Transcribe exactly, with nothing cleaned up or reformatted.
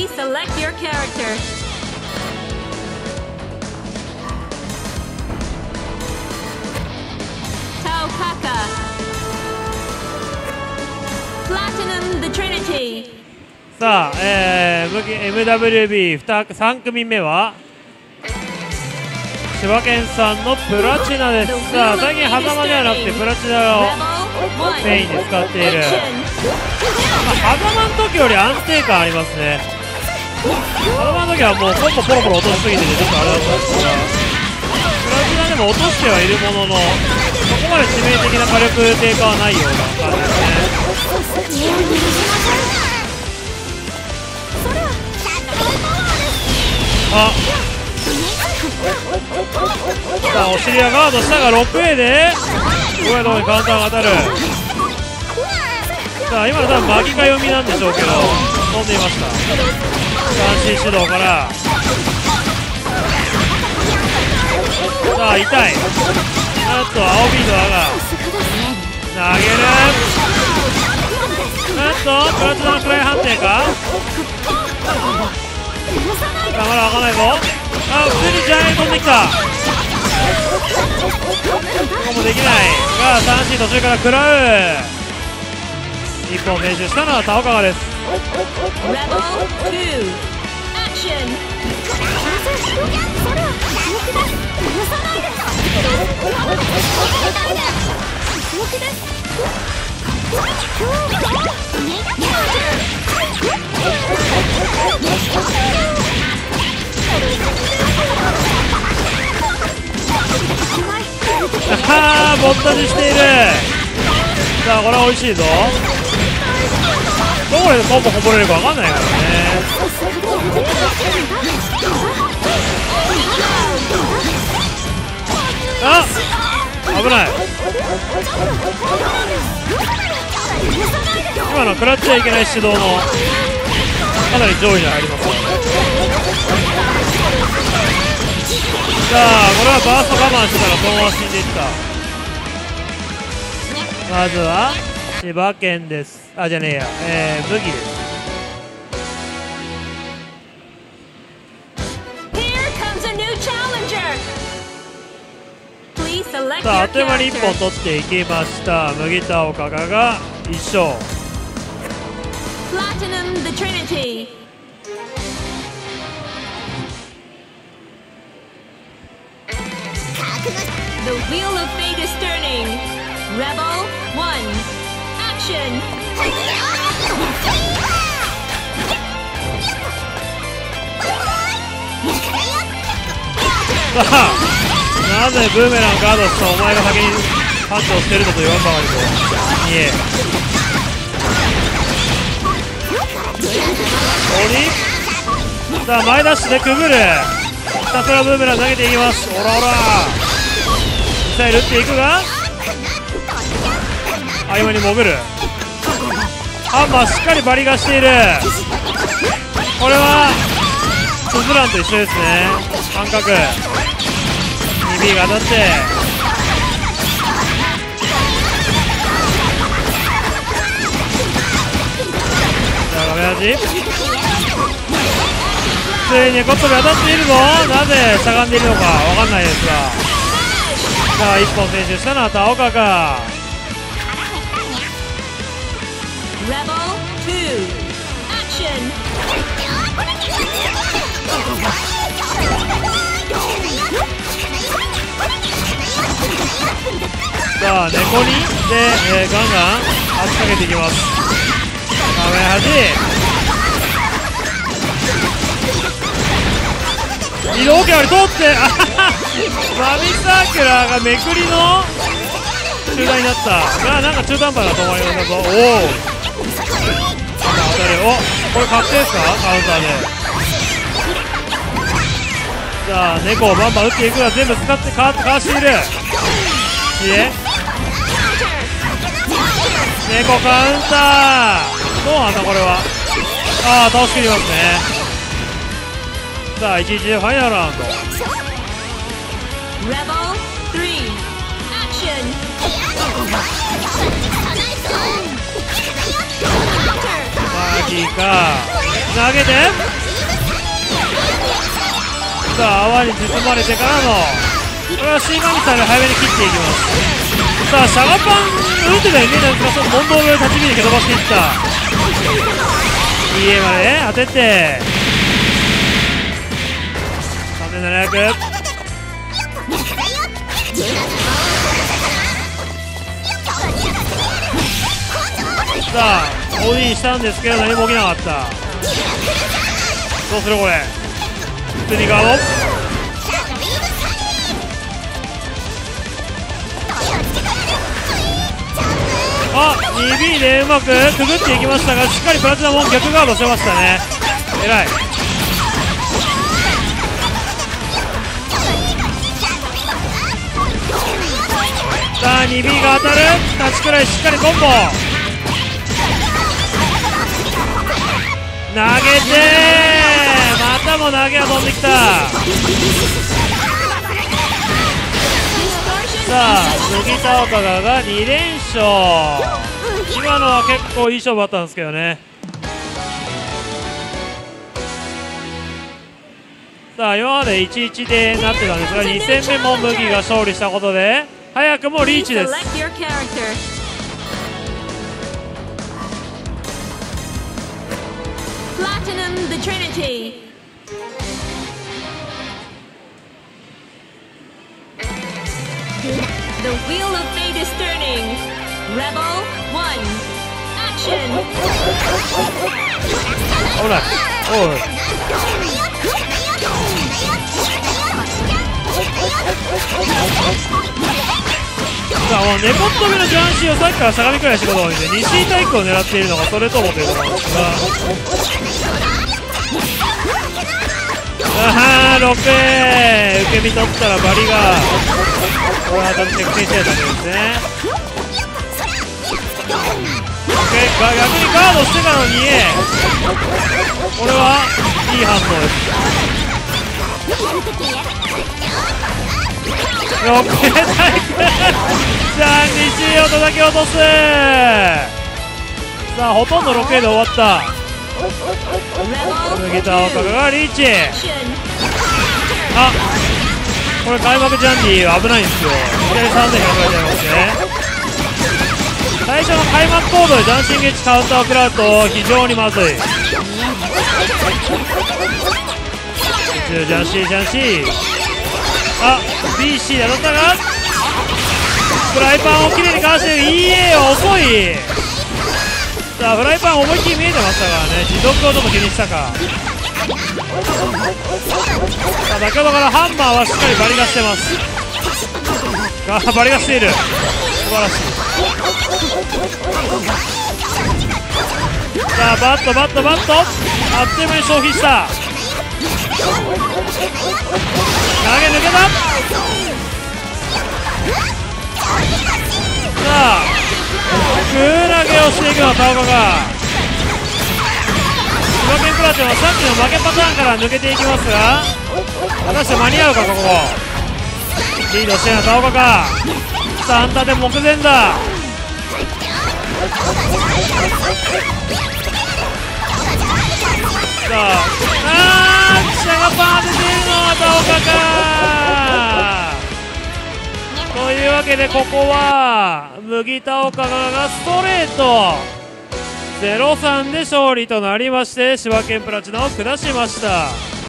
Please select your character. Taokaka. Platinum the Trinity. さあ、えー、エムダブリュービーさん組目は千葉県産のプラチナです。さあ、最近狭間ではなくてプラチナをメインで使っている。まあ、狭間の時より安定感ありますね。狭間の時はもうコンボポロポロ落としすぎててちょっとあれだったんですが、プラチナでも落としてはいるもののそこまで致命的な火力低下はないような感じですね。あ、さあお尻はガードしたが ろくエー でこういうところにカウンターが当たる。さあ今の多分巻きか読みなんでしょうけど飛んでいました。三振指導から、さあ痛い。あと青ビードアが投げる。なんとプラチナのフライ判定か。まだ分かんないぞ。あ、普通にジャイアン飛んできた。ここもできないが三振途中から食らう。一本練習したのは田岡です。ああ、ぼったりしている。さあこれは美味しいぞ。どこでコンボこぼれるか分かんないからね。あ、危ない。今の食らっちゃいけない指導のかなり上位に入ります。さあこれはバースト我慢してたらそのまま死んでいった。まずは千葉県です。あ、じゃねえや、えー、麦です。さああっという間にいっぽん取っていきました。麦田岡がいっ勝。 Platinum the Trinity. The wheel of fate is turning. Rebel one. Action. さあなぜブーメランガードしたお前が先にパンチをしてるのと言わんばかりとにえ鬼。さあ前ダッシュでくぐる。ひたすらブーメラン投げていきます。オラオラミサイル撃っていくが合間に潜る。ハンマーしっかりバリがしている。これはスズランと一緒ですね。感覚 にビー が当たって、さあ画面端ついにコットが当たっているぞ。なぜしゃがんでいるのかわかんないですが、さあいっぽん選手したのは田岡か。さあ猫にで、えー、ガンガン圧かけていきます。画面端移動機あり通って、あははマミサーキュラーがめくりの中断になったが、なんか中途半端な止まりだぞ。おお、当たる。お、これ確定ですか、カウンターで。さあ猫をバンバン打っていくが全部使ってかわかわしている。いえ猫カウンターどうなんだこれは。ああ倒しきりますね。さあいちいちでファイナルラウンド。マジか投げてさあ泡に包まれてからのこれはシーガミさんで早めに切っていきます。さあシャガパン打ってたように見えたんですが、その問答で立ち火で蹴飛ばしていった。 イーエー までね当ててさんぜんななひゃく。さあ オーディー したんですけど何も起きなかった。どうするこれ。普通にガード。あ ツービー でうまくくぐっていきましたが、しっかりプラチナも逆ガードしてましたね。えらい。さあ ツービー が当たる。立ちくらいしっかりコンボ投げて、またも投げが飛んできた。さあ麦田岡川がに連勝。今のは結構いい勝負だったんですけどね。さあ今までいちいちでなってたんですが、に戦目も麦が勝利したことで早くもリーチです。 Platinum the Trinity. The wheel of fate is turning. Rebel one. Action. ほら、おい。さあもう猫っ飛びのジャンシーをさっきからしゃがみくらいしてことを見て、西井体育を狙っているのがそれともということなんですが、ああろくえ受け身取ったらバリがこれは多分チェックしてたんですね。逆にガードしてたのにこれはいい反応です。ろくえタイプさあ西井を叩き落とす。さあほとんどろくえで終わった。麦田岡がリーチ。あこれ開幕ジャンディ危ないんですよ。いきなりさんぜんひゃくえんちゃいますね。最初の開幕コードでジャンシンゲッチカウンターを食らうと非常にまずい。ジャンシージャンシーあ ビーシー で当たったがフライパンをきれいにかわしている。 イーエー は遅い。さあフライパン思いっきり見えてましたからね。持続をちょっと気にしたか。さあ先ほどからハンマーはしっかりバリがしてます。あバリがしている。素晴らしい。さあバットバットバットあっという間に消費した。投げ抜けた。さあ空投げをしていくのは田岡が千葉県プラチナはさっきの負けパターンから抜けていきますが、果たして間に合うか。ここリードしているのは田岡か。さあアンターで目前だ。さああーシャガパン当てているのは田岡か。というわけでここは麦田岡がストレート ゼロたいさん で勝利となりまして、千葉県プラチナを下しました。